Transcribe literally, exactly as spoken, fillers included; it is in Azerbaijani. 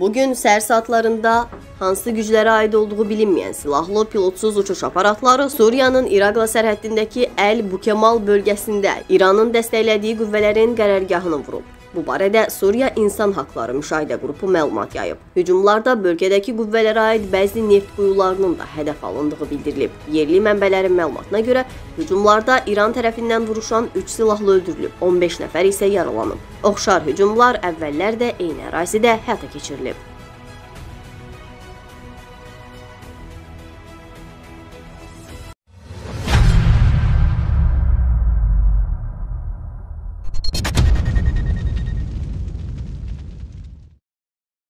Bugün səhər saatlarında hansı güclərə aid olduğu bilinməyən silahlı pilotsuz uçuş aparatları Suriyanın İraqla sərhəddindəki Əl-Bukemal bölgəsində İranın dəstəklədiyi qüvvələrin qərargahını vurub. Bu barədə Suriya İnsan Haqları Müşahidə Qrupu məlumat yayıb. Hücumlarda bölgədəki qüvvələrə aid bəzi neft quyularının da hədəf alındığı bildirilib. Yerli mənbələrin məlumatına görə hücumlarda İran tərəfindən vuruşan üç silahlı öldürülüb, on beş nəfər isə yaralanıb. Oxşar hücumlar əvvəllər də eyni ərazidə həyata keçirilib.